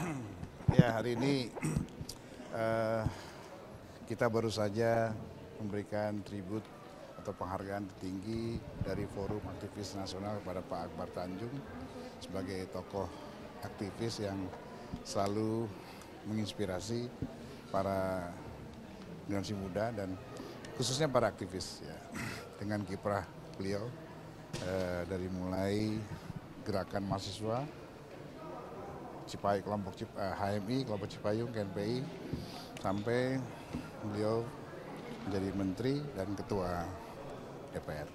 Ya, hari ini eh, kita baru saja memberikan tribut atau penghargaan tertinggi dari Forum Aktivis Nasional kepada Pak Akbar Tanjung sebagai tokoh aktivis yang selalu menginspirasi para generasi muda dan khususnya para aktivis ya, dengan kiprah beliau dari mulai gerakan mahasiswa kelompok HMI, kelompok Cipayung, KNPI, sampai beliau menjadi menteri dan ketua DPR.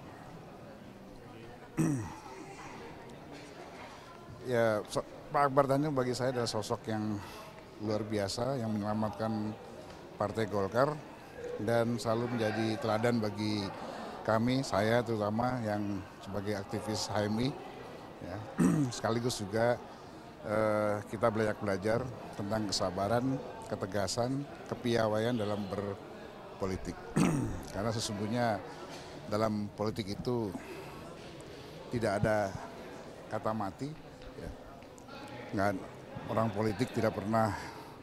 Ya, Pak Akbar Tanjung bagi saya adalah sosok yang luar biasa yang menyelamatkan Partai Golkar dan selalu menjadi teladan bagi kami, saya terutama yang sebagai aktivis HMI, ya. Sekaligus juga kita belajar tentang kesabaran, ketegasan, kepiawaian dalam berpolitik. Karena sesungguhnya dalam politik itu tidak ada kata mati. Ya. Nggak, orang politik tidak pernah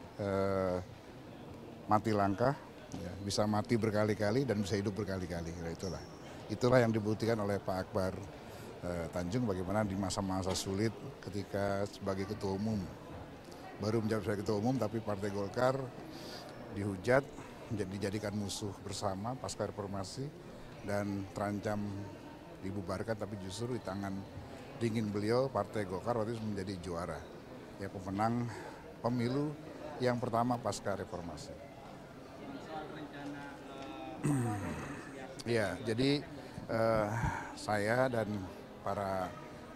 mati langkah, ya. Bisa mati berkali-kali dan bisa hidup berkali-kali. Ya, itulah yang dibuktikan oleh Pak Akbar Tanjung, bagaimana di masa-masa sulit ketika sebagai ketua umum, baru menjabat sebagai ketua umum, tapi Partai Golkar dihujat, dijadikan musuh bersama pasca reformasi dan terancam dibubarkan, tapi justru di tangan dingin beliau Partai Golkar waktu itu menjadi juara, ya, pemenang pemilu yang pertama pasca reformasi. Ya, jadi saya dan para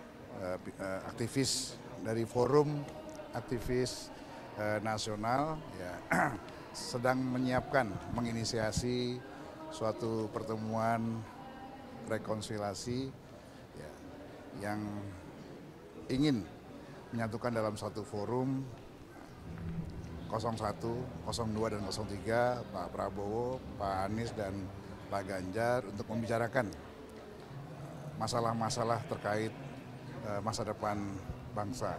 aktivis dari Forum Aktivis Nasional ya, sedang menyiapkan, menginisiasi suatu pertemuan rekonsiliasi ya, yang ingin menyatukan dalam satu forum 01, 02, dan 03, Pak Prabowo, Pak Anies, dan Pak Ganjar untuk membicarakan masalah-masalah terkait masa depan bangsa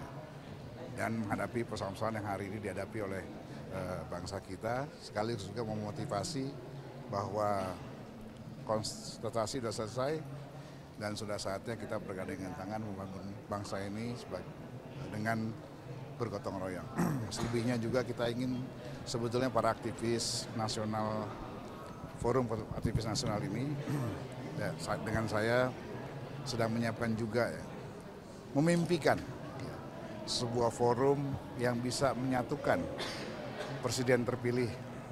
dan menghadapi persoalan-persoalan yang hari ini dihadapi oleh bangsa kita, sekaligus juga memotivasi bahwa konsultasi sudah selesai dan sudah saatnya kita bergandengan tangan membangun bangsa ini dengan bergotong royong. Selebihnya juga kita ingin sebetulnya para aktivis nasional, Forum Aktivis Nasional ini ya, dengan saya sedang menyiapkan juga ya, memimpikan ya, sebuah forum yang bisa menyatukan presiden terpilih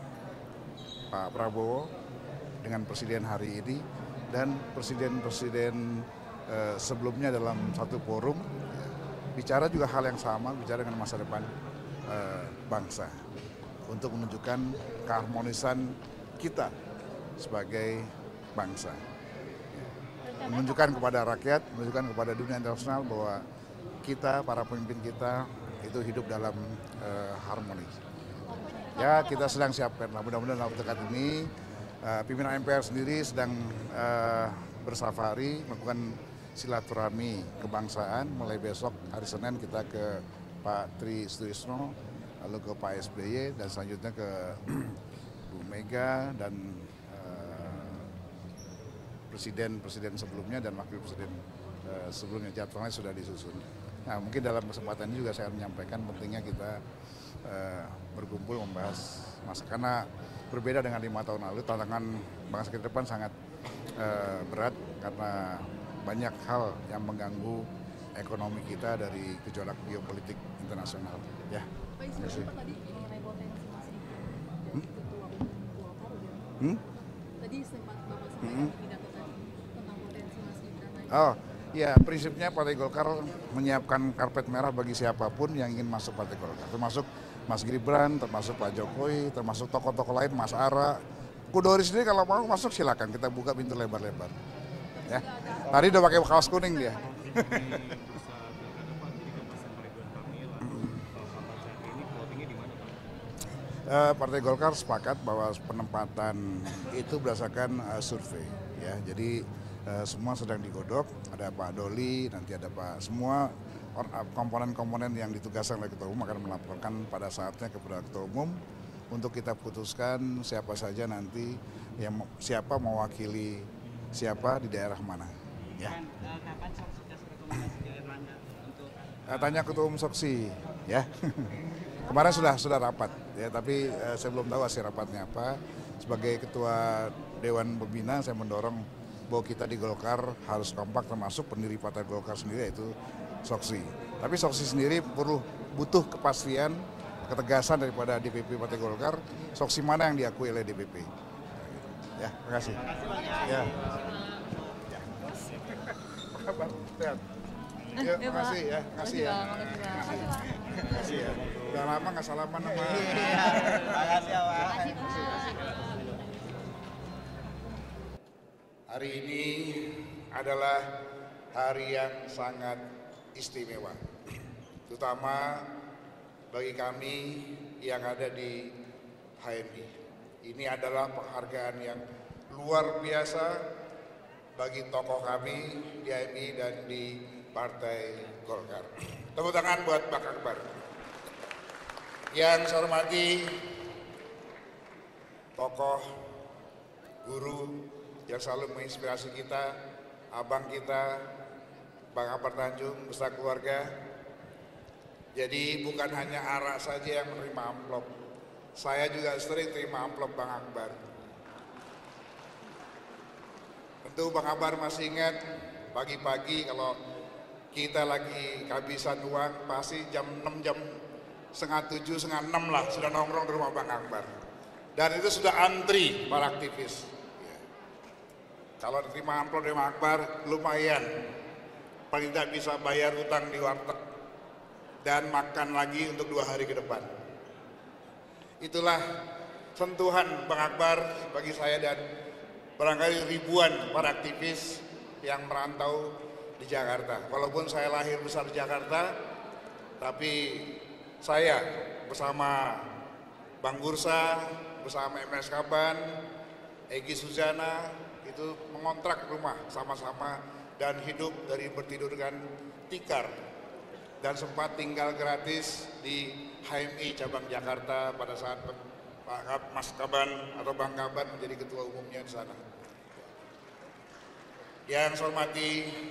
Pak Prabowo dengan presiden hari ini dan presiden-presiden sebelumnya dalam satu forum ya, bicara juga hal yang sama, bicara dengan masa depan bangsa untuk menunjukkan keharmonisan kita sebagai bangsa, menunjukkan kepada rakyat, menunjukkan kepada dunia internasional bahwa kita, para pemimpin kita itu hidup dalam harmoni. Ya, kita sedang siapkan. Mudah-mudahan dalam dekat ini pimpinan MPR sendiri sedang bersafari melakukan silaturahmi kebangsaan. Mulai besok hari Senin kita ke Pak Tri Sutrisno, lalu ke Pak SBY, dan selanjutnya ke Bu Mega dan presiden sebelumnya dan wakil presiden sebelumnya. Jadwalnya sudah disusun. Nah, mungkin dalam kesempatan ini juga saya menyampaikan pentingnya kita berkumpul membahas karena berbeda dengan 5 tahun lalu, tantangan bangsa ke depan sangat berat karena banyak hal yang mengganggu ekonomi kita dari gejolak geopolitik internasional. Ya. Terima kasih. Tadi sempat Bapak sampaikan pidato tadi tentang potensi Mas Gibran lagi. Oh, ya, prinsipnya Partai Golkar menyiapkan karpet merah bagi siapapun yang ingin masuk Partai Golkar, termasuk Mas Gibran, termasuk Pak Jokowi, termasuk tokoh-tokoh lain, Mas Ara. Kudori sendiri kalau mau masuk silakan, kita buka pintu lebar-lebar. Ya, tadi udah pakai kaos kuning dia. Partai Golkar sepakat bahwa penempatan itu berdasarkan survei, ya. Jadi semua sedang digodok, ada Pak Doli, nanti ada Pak, semua komponen-komponen yang ditugaskan oleh Ketua Umum akan melaporkan pada saatnya kepada Ketua Umum untuk kita putuskan siapa saja nanti yang siapa mewakili siapa di daerah mana. Ya. Kapan sudah rekomendasi ke Erlangga untuk Tanya Ketua Umum Soksi, ya. Kemarin sudah rapat, ya. Tapi saya belum tahu hasil rapatnya apa. Sebagai Ketua Dewan Pembina, saya mendorong bahwa kita di Golkar harus kompak, termasuk pendiri Partai Golkar sendiri, yaitu Soksi. Tapi Soksi sendiri butuh kepastian, ketegasan daripada DPP Partai Golkar, Soksi mana yang diakui oleh DPP. Ya, terima kasih. Ya. Sehat. Ya, terima kasih ya. Terima kasih ya. Terima kasih ya. Udah lama nggak salaman sama. Terima kasih ya Pak. Hari ini adalah hari yang sangat istimewa, terutama bagi kami yang ada di HMI. Ini adalah penghargaan yang luar biasa bagi tokoh kami di HMI dan di Partai Golkar. Tepuk tangan buat Bang Akbar. Yang saya hormati tokoh, guru yang selalu menginspirasi kita, abang kita, Bang Akbar Tanjung beserta keluarga. Jadi bukan hanya Ara saja yang menerima amplop, saya juga sering terima amplop Bang Akbar. Tentu Bang Akbar masih ingat pagi-pagi kalau kita lagi kehabisan uang, pasti jam 6, jam setengah 7, setengah 6 lah sudah nongkrong di rumah Bang Akbar. Dan itu sudah antri para aktivis. Kalau terima amplop dari Bang Akbar, lumayan. Paling tidak bisa bayar utang di warteg dan makan lagi untuk 2 hari ke depan. Itulah sentuhan Bang Akbar bagi saya dan barangkali ribuan para aktivis yang merantau di Jakarta. Walaupun saya lahir besar di Jakarta, tapi saya bersama Bang Bursa, bersama MS Kaban, Egy Suzana, itu mengontrak rumah sama-sama dan hidup dari bertidurkan tikar dan sempat tinggal gratis di HMI cabang Jakarta pada saat Pak Mas Kaban atau Bang Kaban menjadi ketua umumnya di sana. Yang saya hormati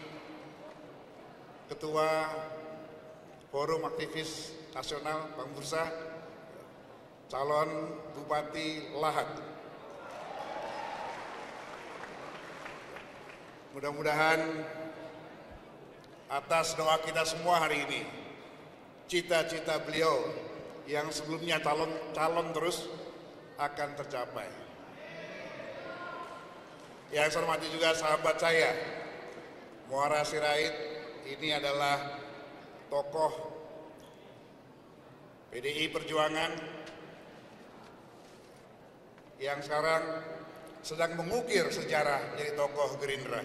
Ketua Forum Aktivis Nasional Bang Bursa, calon Bupati Lahat. Mudah-mudahan atas doa kita semua hari ini, cita-cita beliau yang sebelumnya calon terus akan tercapai. Yang saya hormati juga sahabat saya, Muara Sirait, ini adalah tokoh PDI Perjuangan yang sekarang sedang mengukir sejarah jadi tokoh Gerindra.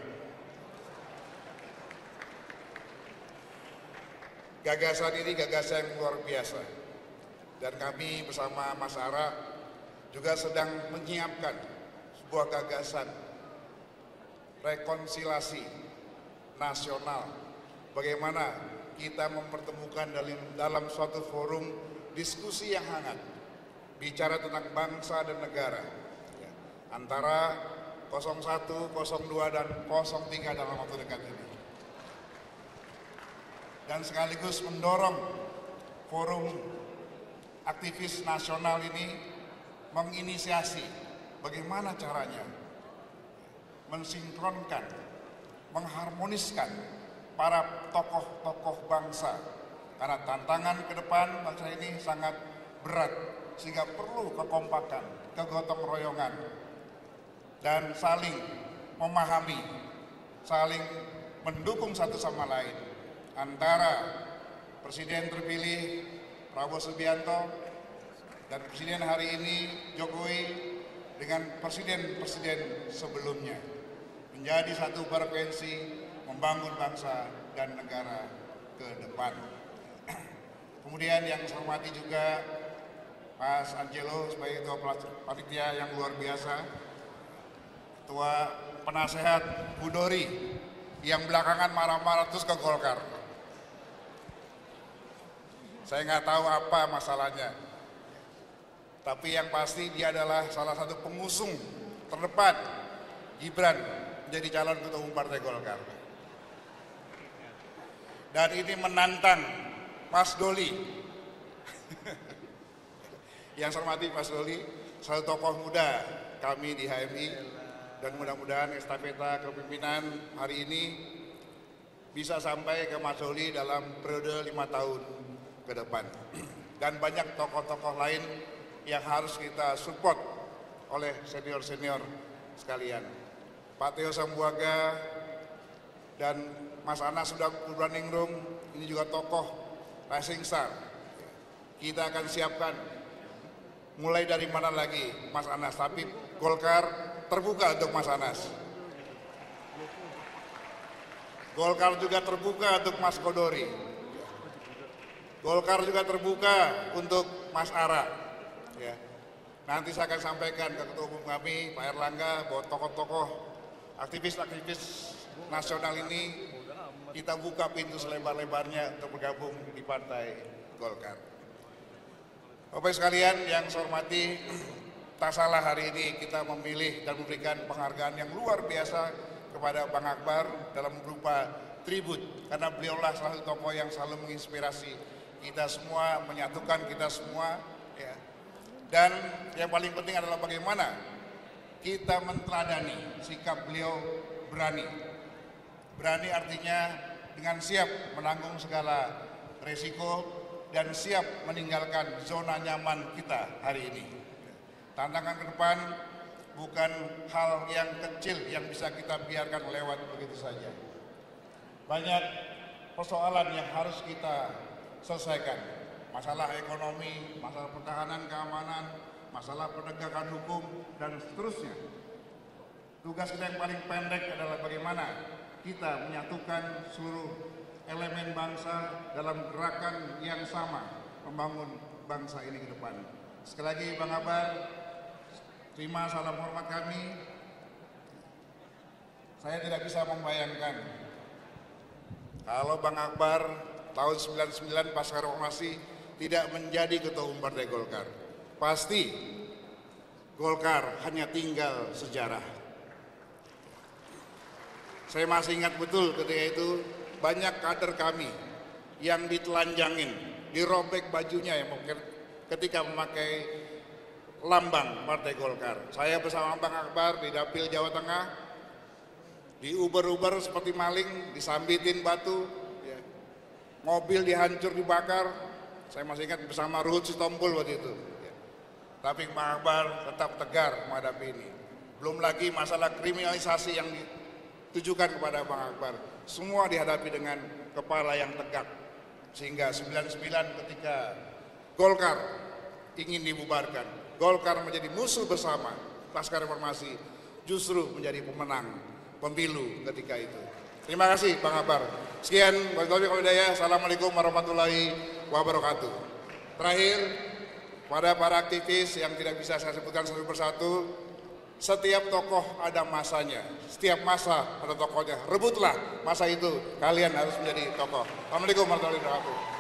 Gagasan ini gagasan yang luar biasa, dan kami bersama Mas Ara juga sedang menyiapkan sebuah gagasan rekonsiliasi nasional. Bagaimana kita mempertemukan dalam suatu forum diskusi yang hangat, bicara tentang bangsa dan negara, antara 01, 02, dan 03 dalam waktu dekat ini. Dan sekaligus mendorong forum aktivis nasional ini menginisiasi bagaimana caranya mensinkronkan, mengharmoniskan para tokoh-tokoh bangsa. Karena tantangan ke depan bangsa ini sangat berat, sehingga perlu kekompakan, kegotong royongan, dan saling memahami, saling mendukung satu sama lain antara Presiden terpilih Prabowo Subianto dan Presiden hari ini Jokowi dengan presiden-presiden sebelumnya, menjadi satu frekuensi membangun bangsa dan negara ke depan. Kemudian yang saya hormati juga Mas Angelo sebagai ketua panitia yang luar biasa, ketua penasehat Bu Dori yang belakangan marah-marah terus ke Golkar. Saya nggak tahu apa masalahnya. Tapi yang pasti dia adalah salah satu pengusung terdepan Gibran menjadi calon ketua umum Partai Golkar. Dan ini menantang Mas Doli. Yang saya hormati Mas Doli, salah satu tokoh muda kami di HMI, dan mudah-mudahan estafeta kepemimpinan hari ini bisa sampai ke Mas Doli dalam periode 5 tahun ke depan. Dan banyak tokoh-tokoh lain yang harus kita support oleh senior-senior sekalian. Pak Theo Sambuaga dan Mas Anas sudah running room, ini juga tokoh rising star. Kita akan siapkan mulai dari mana lagi Mas Anas, tapi Golkar terbuka untuk Mas Anas. Golkar juga terbuka untuk Mas Kodori. Golkar juga terbuka untuk Mas Ara. Ya. Nanti saya akan sampaikan ke ketua umum kami, Pak Erlangga, bahwa tokoh-tokoh aktivis-aktivis nasional ini kita buka pintu selebar-lebarnya untuk bergabung di Partai Golkar. Bapak sekalian yang saya hormati, tak salah hari ini kita memilih dan memberikan penghargaan yang luar biasa kepada Bang Akbar dalam berupa tribut, karena beliaulah salah satu tokoh yang selalu menginspirasi kita semua, menyatukan kita semua, ya. Dan yang paling penting adalah bagaimana kita menteladani sikap beliau berani. Berani artinya dengan siap menanggung segala resiko dan siap meninggalkan zona nyaman kita hari ini. Tantangan ke depan bukan hal yang kecil yang bisa kita biarkan lewat begitu saja. Banyak persoalan yang harus kita selesaikan. Masalah ekonomi, masalah pertahanan keamanan, masalah penegakan hukum, dan seterusnya. Tugas kita yang paling pendek adalah bagaimana kita menyatukan seluruh elemen bangsa dalam gerakan yang sama membangun bangsa ini ke depan. Sekali lagi Bang Akbar, terima salam hormat kami. Saya tidak bisa membayangkan kalau Bang Akbar tahun 99 pasca reformasi tidak menjadi ketua umum Partai Golkar. Pasti Golkar hanya tinggal sejarah. Saya masih ingat betul ketika itu banyak kader kami yang ditelanjangin, dirobek bajunya yang ketika memakai lambang Partai Golkar. Saya bersama Bang Akbar di Dapil Jawa Tengah, diuber-uber seperti maling, disambitin batu, ya. Mobil dihancur, dibakar. Saya masih ingat bersama Ruhut Sitompul waktu itu. Ya. Tapi Bang Akbar tetap tegar menghadapi ini. Belum lagi masalah kriminalisasi yang ditujukan kepada Bang Akbar. Semua dihadapi dengan kepala yang tegak. Sehingga 99 ketika Golkar ingin dibubarkan, Golkar menjadi musuh bersama pasca reformasi, justru menjadi pemenang pemilu ketika itu. Terima kasih Bang Akbar. Sekian, Assalamualaikum warahmatullahi wabarakatuh. Terakhir, pada para aktivis yang tidak bisa saya sebutkan satu persatu, setiap tokoh ada masanya, setiap masa ada tokohnya. Rebutlah masa itu, kalian harus menjadi tokoh. Assalamualaikum warahmatullahi wabarakatuh.